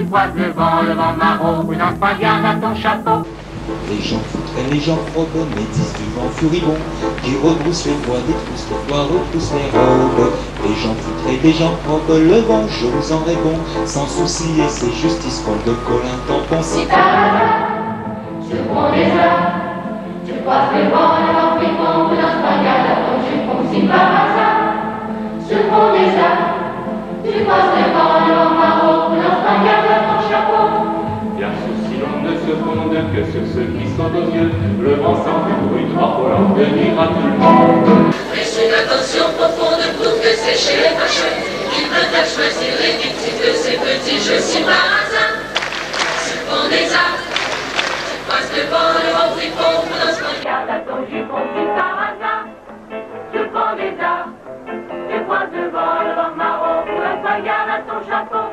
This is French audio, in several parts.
croises le vent marron, une espagade à ton chapeau. Les gens foutraient, les gens probes, métis du vent furibond, qui rebroussent les bois, détroussent les toits, repoussent les robes. Les gens foutraient, les gens probes, le vent, je vous en réponds, sans souci, et c'est justice qu'on de Colin tampon. Si par hasard, sur mon désert, tu croises le vent fripon, une espagade à ton jupon. Si par hasard, sur mon désert, tu croises le vent marron, une espagade à ton chapeau. Bien souci l'on ne se fonde que sur ceux qui sont aux yeux. Le vent sans bruit, trois volant venir à tout le monde. Prêchez une attention profonde pour que sécher les fâcheux. Il peut à choisir les victimes de ces petits jeux. Si par hasard, sur mon désert, tu croises le vent fripon, une espagade à ton jupon. Si par hasard, sur mon désert, tu croises le vent marron, une espagade à ton chapeau.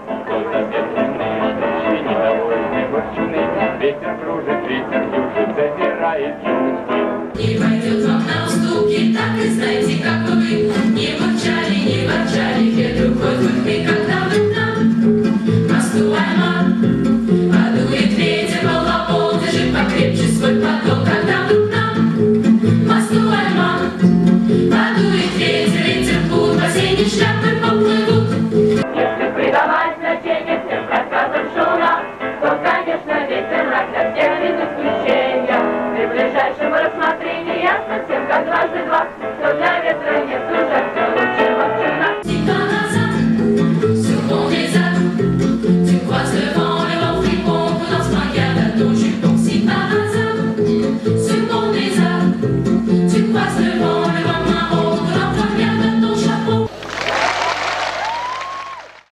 Не пойдет вам на уступки, так и знайте, как вы не ворчали, не ворчали, ветру хоть в когда вы к нам. Остываем, подует ветер, балабол, держи покрепче свой подол, когда вы